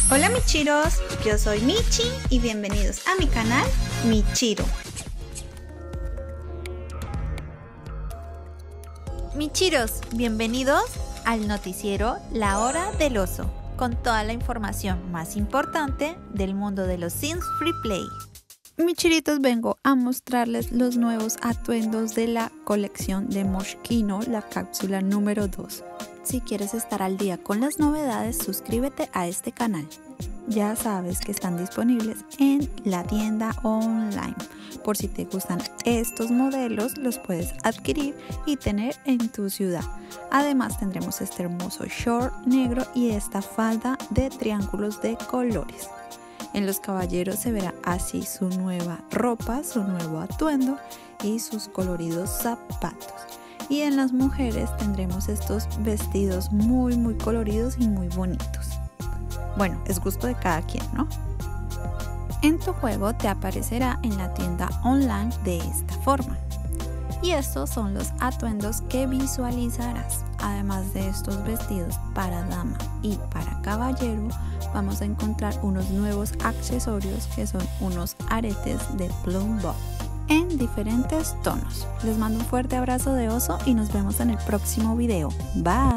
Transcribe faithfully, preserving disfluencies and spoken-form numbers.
Hola Michiros, yo soy Michi y bienvenidos a mi canal Michiro. Michiros, bienvenidos al noticiero La Hora del Oso, con toda la información más importante del mundo de los Sims Free Play. Michiritos, vengo a mostrarles los nuevos atuendos de la colección de Moschino, la cápsula número dos. Si quieres estar al día con las novedades, suscríbete a este canal. Ya sabes que están disponibles en la tienda online. Por si te gustan estos modelos, los puedes adquirir y tener en tu ciudad. Además tendremos este hermoso short negro y esta falda de triángulos de colores. En los caballeros se verá así su nueva ropa, su nuevo atuendo y sus coloridos zapatos. Y en las mujeres tendremos estos vestidos muy muy coloridos y muy bonitos. Bueno, es gusto de cada quien, ¿no? En tu juego te aparecerá en la tienda online de esta forma. Y estos son los atuendos que visualizarás. Además de estos vestidos para dama y para caballero, vamos a encontrar unos nuevos accesorios que son unos aretes de plum bob en diferentes tonos. Les mando un fuerte abrazo de oso y nos vemos en el próximo video. Bye.